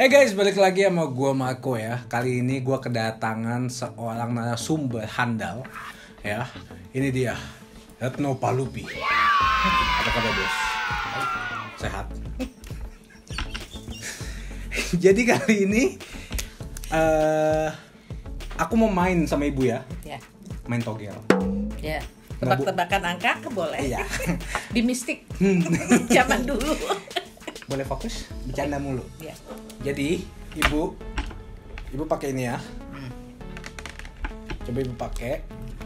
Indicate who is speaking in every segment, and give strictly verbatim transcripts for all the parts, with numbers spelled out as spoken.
Speaker 1: Hey guys, balik lagi sama gue Marco ya. Kali ini gue kedatangan seorang narasumber handal ya. Ini dia, Retno Palupi. Apa kabar bos? Sehat? Jadi kali ini uh, aku mau main sama ibu ya.
Speaker 2: Ya.
Speaker 1: Main togel.
Speaker 2: Ya. Tebak-tebakan angka boleh.
Speaker 1: Iya.
Speaker 2: Di mistik. Zaman dulu.
Speaker 1: Boleh fokus? Bercanda mulu.
Speaker 2: Ya.
Speaker 1: Jadi ibu, ibu pakai ini ya.
Speaker 2: Hmm.
Speaker 1: Coba ibu pakai.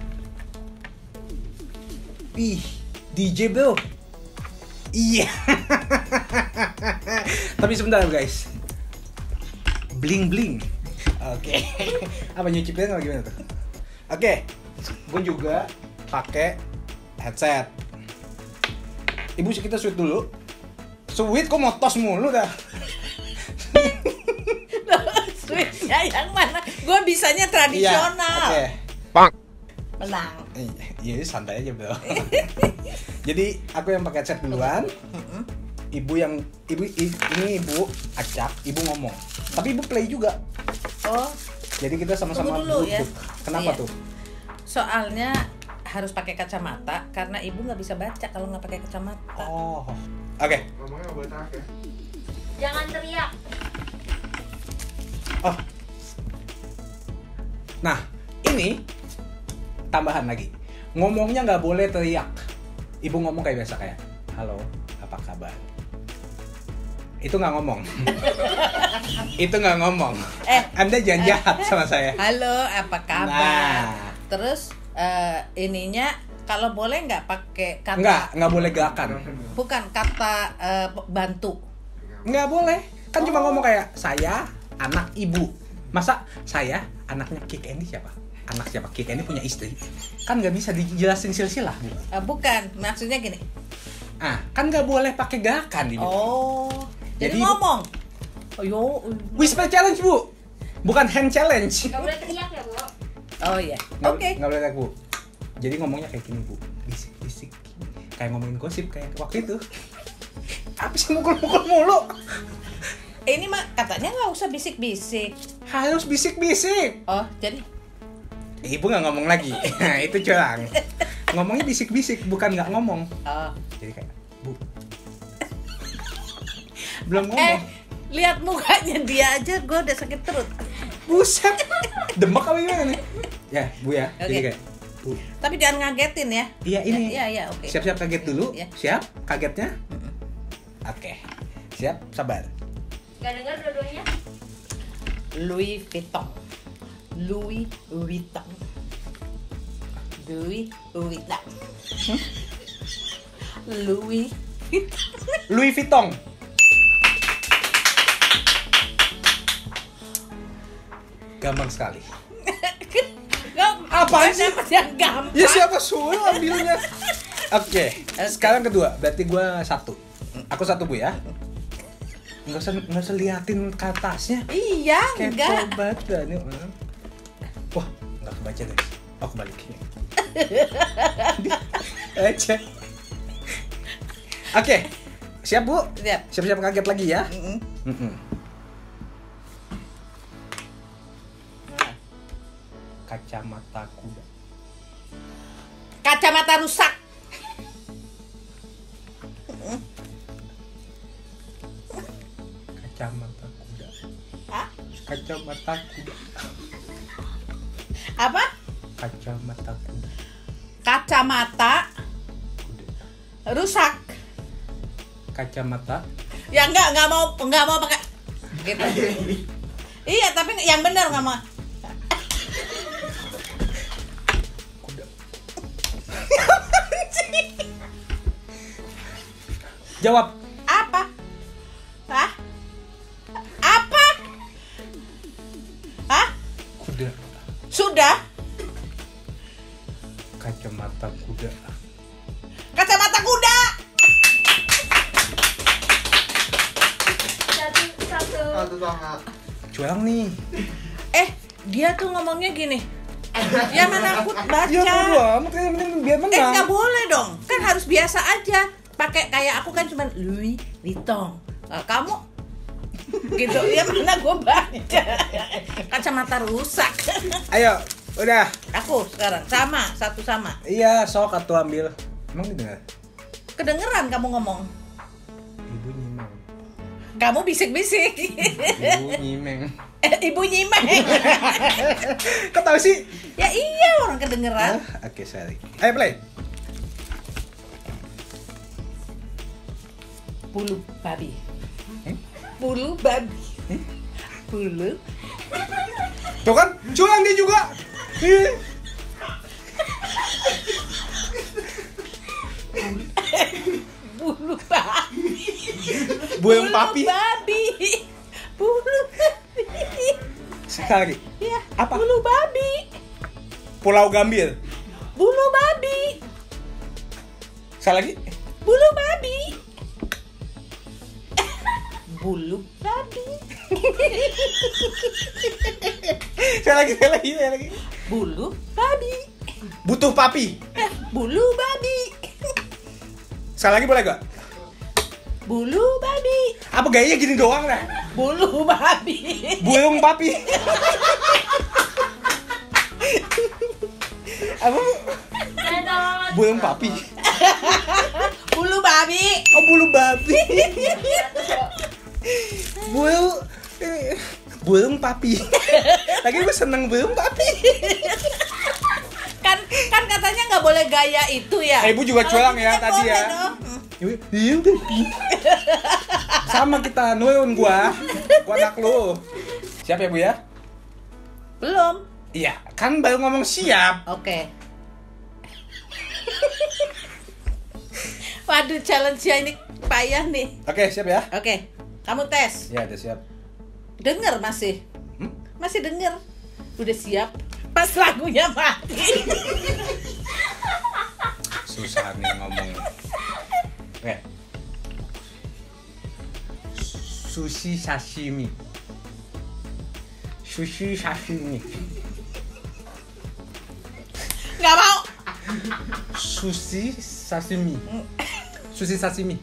Speaker 1: Ih, D J bro. Iya. Tapi sebentar guys. Bling bling. Oke. Apa nyicipin atau gimana tuh? Oke. Gue juga pakai headset. Ibu kita sweet dulu. Sweet kok motos mulu dah.
Speaker 2: Switchnya yang mana? Gue bisanya tradisional.
Speaker 1: Iya, oke.
Speaker 3: Bang.
Speaker 2: Menang.
Speaker 1: Iya, santai aja bro. Jadi aku yang pakai headset duluan. Ibu yang ibu i- ini ibu acak, ibu ngomong. Tapi ibu play juga.
Speaker 2: Oh.
Speaker 1: Jadi kita sama-sama
Speaker 2: Tunggu dulu ya.
Speaker 1: duduk. Kenapa
Speaker 2: Iya.
Speaker 1: tuh?
Speaker 2: Soalnya harus pakai kacamata karena ibu nggak bisa baca kalau nggak pakai kacamata.
Speaker 1: Oh. Oke.
Speaker 3: Ngomongnya nggak boleh teriak ya?
Speaker 4: Jangan teriak.
Speaker 1: Oh. Nah, ini tambahan lagi. Ngomongnya nggak boleh teriak. Ibu ngomong kayak biasa kayak, halo, apa kabar? Itu nggak ngomong. Itu nggak ngomong.
Speaker 2: Eh,
Speaker 1: Anda jangan
Speaker 2: eh,
Speaker 1: jahat sama saya.
Speaker 2: Halo, apa kabar?
Speaker 1: Nah.
Speaker 2: Terus eh, ininya kalau boleh nggak pakai kata?
Speaker 1: Nggak, nggak boleh gerakan.
Speaker 2: Bukan kata eh, bantu.
Speaker 1: Nggak boleh. Kan cuma
Speaker 2: Oh.
Speaker 1: ngomong kayak saya anak ibu. Masa saya anaknya Kik Endi siapa? Anak siapa? Kik Endi punya istri. Kan nggak bisa dijelasin silsilah, Bu.
Speaker 2: Eh, bukan, maksudnya gini.
Speaker 1: Ah, kan nggak boleh pakai gerakan, Ibu.
Speaker 2: Oh, jadi,
Speaker 1: Jadi,
Speaker 2: ngomong. Ayo.
Speaker 1: Whisper challenge, Bu. Bukan hand challenge.
Speaker 4: Gak boleh teriak ya, Bu.
Speaker 2: Oh iya.
Speaker 1: Nggak-
Speaker 2: Oke.
Speaker 1: Nggak boleh kayak Bu. Jadi ngomongnya kayak gini, Bu. Bisik-bisik. Kayak ngomongin gosip kayak waktu itu. Apa sih mukul-mukul mulu?
Speaker 2: Ini mah katanya nggak usah bisik-bisik.
Speaker 1: Harus bisik-bisik.
Speaker 2: Oh, jadi
Speaker 1: Ibu nggak ngomong lagi. Nah, itu curang. Ngomongnya bisik-bisik, bukan nggak ngomong.
Speaker 2: oh.
Speaker 1: Jadi kayak, Bu. Belum
Speaker 2: Eh,
Speaker 1: ngomong.
Speaker 2: lihat mukanya dia aja gue udah sakit perut.
Speaker 1: Buset. Demek apa gimana nih? Ya, Bu ya. Jadi
Speaker 2: Oke.
Speaker 1: kayak, Bu.
Speaker 2: Tapi jangan ngagetin ya.
Speaker 1: Iya ini.
Speaker 2: Iya, iya, oke.
Speaker 1: Siap-siap kaget dulu.
Speaker 2: Iya.
Speaker 1: Siap kagetnya? Oke. Siap, sabar.
Speaker 4: Gak denger dua-duanya?
Speaker 2: Louis Vuitton. Louis Vuitton. Louis Vuitton. Hmm? Louis
Speaker 1: Louis Vuitton. Gampang sekali.
Speaker 2: Gak,
Speaker 1: Apaan
Speaker 2: gak
Speaker 1: sih?
Speaker 2: dapet yang gampang.
Speaker 1: Ya siapa suruh ambilnya? Oke, sekarang kedua. Berarti gue satu. Aku satu Bu ya. Nggak usah nggak usah liatin ke atasnya.
Speaker 2: Iya, enggak.
Speaker 1: Kepo banget dah nih orang. Wah, nggak kebaca deh. Oh kebalik. Aja. Oke, siap Bu?
Speaker 2: Siap.
Speaker 1: Siap-siap kaget lagi ya.
Speaker 2: Mm-mm.
Speaker 1: Mm-mm. Kacamata kuda.
Speaker 2: Kacamata rusak.
Speaker 1: Kacamata kuda.
Speaker 2: Hah?
Speaker 1: Kacamata kuda.
Speaker 2: Apa?
Speaker 1: Kacamata kuda.
Speaker 2: Kacamata
Speaker 1: Kuda.
Speaker 2: rusak.
Speaker 1: Kacamata.
Speaker 2: Ya enggak, enggak mau enggak mau pakai gitu. Iya, tapi yang benar nggak mau.
Speaker 1: Kuda. Jawab.
Speaker 2: Apa? Hah? Apa? Hah?
Speaker 1: Kuda.
Speaker 2: Sudah?
Speaker 1: Kacamata kuda.
Speaker 2: Kacamata kuda.
Speaker 4: Satu, satu.
Speaker 3: Satu sama.
Speaker 1: Curang nih.
Speaker 2: Eh, dia tuh ngomongnya gini. Ya mana aku baca.
Speaker 1: Ya bodo amat, yang penting biar
Speaker 2: Eh,
Speaker 1: menang.
Speaker 2: nggak boleh dong. Kan harus biasa aja. Pakai kayak aku kan cuman Louis Vuitton. Nah, kamu Gitu ya, mana gue baca. Kacamata rusak.
Speaker 1: Ayo, udah.
Speaker 2: Aku sekarang sama, satu sama.
Speaker 1: Iya, sok atuh ambil. Emang didengar?
Speaker 2: Kedengeran kamu ngomong.
Speaker 1: Ibu nyimeng.
Speaker 2: Kamu bisik-bisik.
Speaker 1: Ibu nyimeng.
Speaker 2: Eh, Ibu nyimeng.
Speaker 1: Kok tahu sih?
Speaker 2: Ya iya, orang kedengeran.
Speaker 1: Ah, Oke, sorry. Ayo play.
Speaker 2: Bulu babi.
Speaker 1: Hmm?
Speaker 2: Bulu babi.
Speaker 1: Hmm?
Speaker 2: Bulu.
Speaker 1: Tuh kan, curang dia juga. Ih.
Speaker 2: Bulu babi.
Speaker 1: Buayong papi.
Speaker 2: Bulu babi. Bulu babi.
Speaker 1: Sekali lagi.
Speaker 2: Ya,
Speaker 1: Apa?
Speaker 2: bulu babi.
Speaker 1: Pulau Gambir.
Speaker 2: Bulu babi.
Speaker 1: Sekali lagi.
Speaker 2: Bulu babi. Bulu babi.
Speaker 1: Sekali lagi, sekali lagi, sekali lagi.
Speaker 2: Bulu babi.
Speaker 1: Butuh papi.
Speaker 2: Eh, bulu babi.
Speaker 1: Sekali lagi boleh gak?
Speaker 2: Bulu babi.
Speaker 1: Apa gayanya gini doang lah?
Speaker 2: Bulu babi.
Speaker 1: Buayong papi. Apa?
Speaker 4: Saya tolong.
Speaker 1: Buayong papi.
Speaker 2: Bulu babi.
Speaker 1: Oh, bulu babi. Buayong eh, buayong papi. Lagi gue seneng buayong papi.
Speaker 2: Kan kan katanya nggak boleh gaya itu ya.
Speaker 1: Eh, Ibu juga
Speaker 2: Kalau
Speaker 1: curang
Speaker 2: gitu
Speaker 1: ya
Speaker 2: kan
Speaker 1: tadi
Speaker 2: boleh
Speaker 1: ya.
Speaker 2: dong.
Speaker 1: Iya udah. Sama kita nuun gua. Gua anak lu. Siap ya, Bu ya?
Speaker 2: Belum.
Speaker 1: Iya, kan baru ngomong siap.
Speaker 2: Oke. Waduh, challenge ini payah nih.
Speaker 1: Oke, siap ya?
Speaker 2: Oke, kamu tes.
Speaker 1: Ya, udah siap.
Speaker 2: Denger masih.
Speaker 1: Hmm?
Speaker 2: Masih denger. Udah siap. Pas lagunya mati.
Speaker 1: Susah nih ngomong. Oke. Sushi sashimi. Sushi sashimi.
Speaker 2: Nggak mau.
Speaker 1: Sushi sashimi. Sushi sashimi.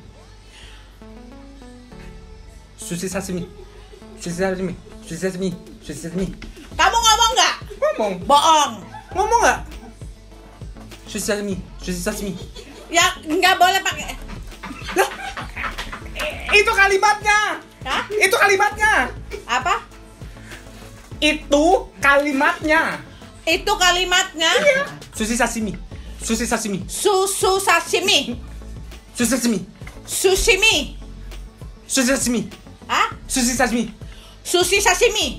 Speaker 1: Sushi sashimi. Sushi sashimi. Sushi sashimi. Sushi sashimi.
Speaker 2: Kamu ngomong nggak?
Speaker 1: Ngomong.
Speaker 2: Bohong.
Speaker 1: Ngomong nggak? Sushi sashimi. Sushi sashimi.
Speaker 2: Ya nggak boleh pakai.
Speaker 1: Lah, itu kalimatnya.
Speaker 2: Hah?
Speaker 1: Itu kalimatnya.
Speaker 2: Apa?
Speaker 1: Itu kalimatnya.
Speaker 2: Itu kalimatnya.
Speaker 1: Sushi sashimi. Sushi sashimi.
Speaker 2: Susu sashimi.
Speaker 1: Sushi sashimi.
Speaker 2: Sushimi.
Speaker 1: Sushi sashimi.
Speaker 2: Hah?
Speaker 1: Sushi sashimi.
Speaker 2: Sushi sashimi.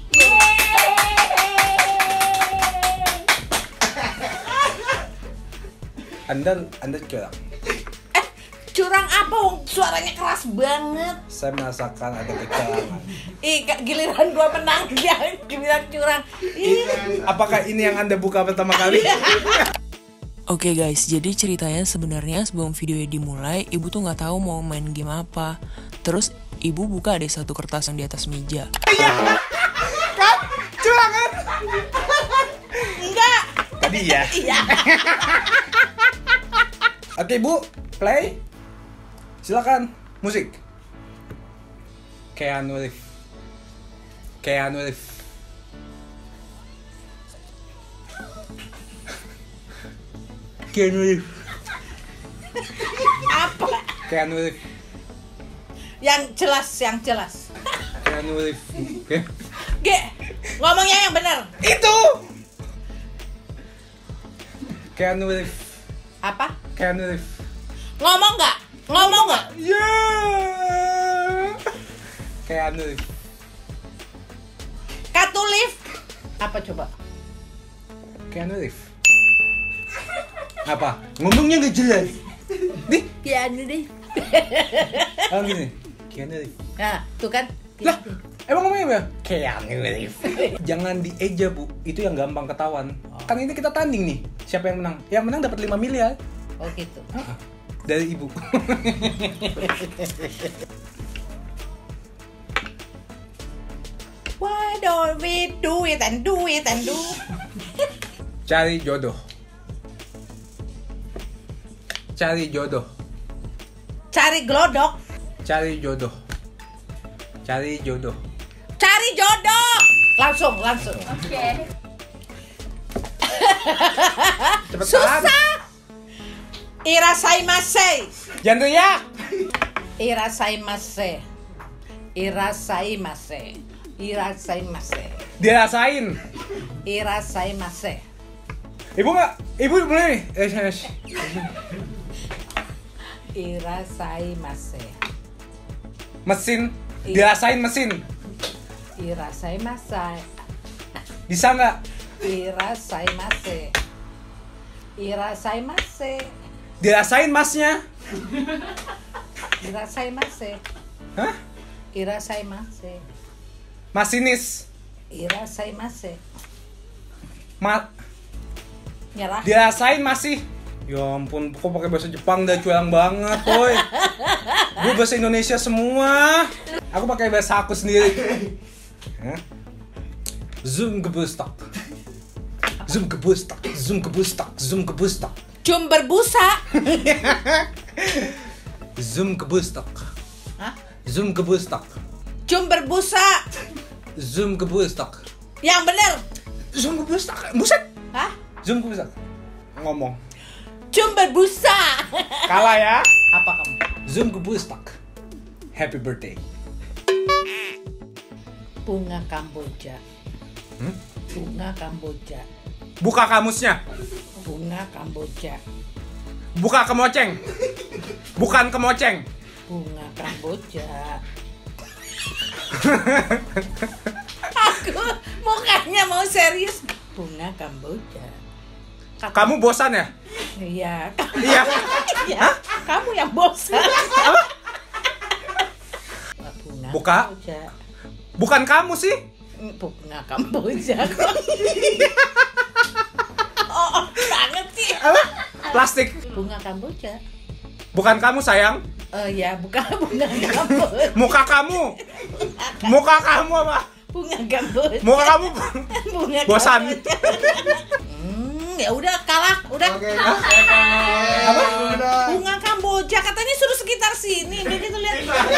Speaker 1: Anda Anda curang.
Speaker 2: Eh, curang apa? Wong? Suaranya keras banget.
Speaker 1: Saya merasakan ada kecurangan.
Speaker 2: Ih, Kak, giliran gua menang dia giliran curang. Ih.
Speaker 1: Apakah ini yang Anda buka pertama kali?
Speaker 3: Oke guys, jadi ceritanya sebenarnya sebelum videonya dimulai, ibu tuh nggak tahu mau main game apa. Terus ibu buka deh satu kertas yang di atas meja.
Speaker 1: Kan? Curang kan?
Speaker 2: Enggak.
Speaker 1: Tadi ya.
Speaker 2: Iya.
Speaker 1: Oke, Bu, play. Silakan, musik. Keanu Reeves. Keanu Reeves. Keanu Reeves.
Speaker 2: Apa?
Speaker 1: Keanu Reeves.
Speaker 2: Yang jelas, yang jelas.
Speaker 1: Keanu Reeves. Oke.
Speaker 2: Ge, ngomongnya yang benar.
Speaker 1: Itu. Keanu Reeves.
Speaker 2: Apa?
Speaker 1: Keanu Reeves.
Speaker 2: Ngomong nggak? Ngomong nggak?
Speaker 1: Ya. Keanu Reeves.
Speaker 2: Katulif. Apa coba?
Speaker 1: Keanu Reeves. Apa? Ngomongnya nggak jelas. Nih,
Speaker 2: Ya ini deh.
Speaker 1: oh gini. Keanu Reeves.
Speaker 2: Nah, tuh kan.
Speaker 1: Lah, emang ngomongnya apa? Keanu Reeves. Jangan dieja, Bu. Itu yang gampang ketahuan. Kan ini kita tanding nih. Siapa yang menang? Yang menang dapat lima miliar.
Speaker 2: Oh gitu.
Speaker 1: Ah, dari Ibu.
Speaker 2: Why don't we do it and do it and do?
Speaker 1: Cari jodoh. Cari jodoh.
Speaker 2: Cari glodok.
Speaker 1: Cari jodoh. Cari jodoh.
Speaker 2: Cari jodoh. Langsung, langsung.
Speaker 4: Oke.
Speaker 1: Cepetan.
Speaker 2: Susah. Irashaimase.
Speaker 1: Jangan teriak.
Speaker 2: Irashaimase. Irashaimase. Irashaimase.
Speaker 1: Dirasain.
Speaker 2: Irashaimase.
Speaker 1: Ibu nggak? Ibu boleh nih. Eh, eh, eh.
Speaker 2: Irashaimase.
Speaker 1: Mesin. Dirasain mesin.
Speaker 2: Irashaimase.
Speaker 1: Bisa nggak?
Speaker 2: Irashaimase. Irashaimase.
Speaker 1: Dirasain masnya.
Speaker 2: Irashaimase.
Speaker 1: Hah?
Speaker 2: Irashaimase.
Speaker 1: Masinis.
Speaker 2: Irashaimase.
Speaker 1: Ma
Speaker 2: Nyerah.
Speaker 1: Dirasain masih. Ya ampun, kok pakai bahasa Jepang dah culang banget, boy. Gue bahasa Indonesia semua. Aku pakai bahasa aku sendiri. Hah? Zoom gebustak. Zoom gebustak, zoom gebustak, zoom gebustak.
Speaker 2: Cum berbusa.
Speaker 1: Zoom gebustak.
Speaker 2: Hah?
Speaker 1: Zoom gebustak.
Speaker 2: Cum berbusa.
Speaker 1: Zoom gebustak.
Speaker 2: Yang bener.
Speaker 1: Zoom gebustak. Buset.
Speaker 2: Hah?
Speaker 1: Zoom gebustak. Ngomong.
Speaker 2: Cum berbusa.
Speaker 1: Kalah ya.
Speaker 2: Apa kamu?
Speaker 1: Zoom gebustak. Happy birthday.
Speaker 2: Bunga Kamboja.
Speaker 1: Hmm?
Speaker 2: Bunga Kamboja.
Speaker 1: Buka kamusnya.
Speaker 2: Bunga Kamboja.
Speaker 1: Buka kemoceng. Bukan kemoceng.
Speaker 2: Bunga Kamboja. Aku mukanya mau serius. Bunga Kamboja. Kata-
Speaker 1: Kamu bosan ya?
Speaker 2: Iya.
Speaker 1: Iya.
Speaker 2: Iya. Kamu yang bosan.
Speaker 1: Apa?
Speaker 2: Bunga
Speaker 1: Buka.
Speaker 2: Kamboja.
Speaker 1: Bukan kamu sih.
Speaker 2: Bunga Kamboja. Oh, oh, banget sih.
Speaker 1: Apa? Plastik.
Speaker 2: Bunga Kamboja.
Speaker 1: Bukan kamu sayang.
Speaker 2: Eh ya, bukan bunga Kamboja.
Speaker 1: Muka kamu. Muka kamu apa?
Speaker 2: Bunga Kamboja.
Speaker 1: Muka kamu
Speaker 2: Bunga
Speaker 1: bosan.
Speaker 2: Kamboja. Hmm, ya udah kalah, udah.
Speaker 1: Apa?
Speaker 2: Bunga Kamboja katanya suruh sekitar sini. Udah gitu lihat.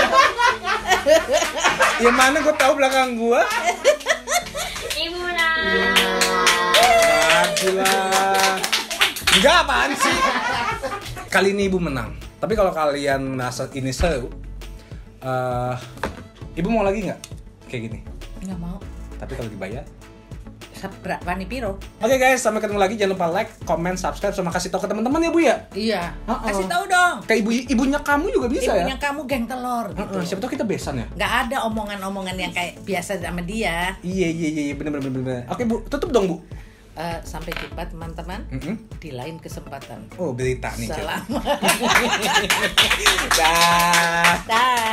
Speaker 1: Yang mana gue tahu belakang gue?
Speaker 4: Ibu menang.
Speaker 1: Gila. Enggak, apaan sih? Kali ini ibu menang. Tapi kalau kalian merasa ini seru, eh, ibu mau lagi nggak kayak gini?
Speaker 2: Nggak mau.
Speaker 1: Tapi kalau dibayar.
Speaker 2: Berapa nih Piro?
Speaker 1: Oke guys, sampai ketemu lagi. Jangan lupa like, comment, subscribe, sama kasih tahu ke teman-teman ya bu ya.
Speaker 2: Iya.
Speaker 1: Uh-uh.
Speaker 2: Kasih tahu dong.
Speaker 1: Kayak ibu ibunya kamu juga bisa
Speaker 2: Ibunya
Speaker 1: ya.
Speaker 2: kamu geng telur gitu.
Speaker 1: Uh-uh, siapa tahu kita besan ya.
Speaker 2: Nggak ada omongan-omongan yang kayak biasa sama dia.
Speaker 1: Iya iya iya bener bener bener. Oke bu, tutup dong bu.
Speaker 2: Eh, sampai jumpa teman-teman
Speaker 1: Mm-mm.
Speaker 2: di lain kesempatan.
Speaker 1: Oh berita nih. Cek.
Speaker 2: Selamat.
Speaker 1: Dah.
Speaker 2: Dah.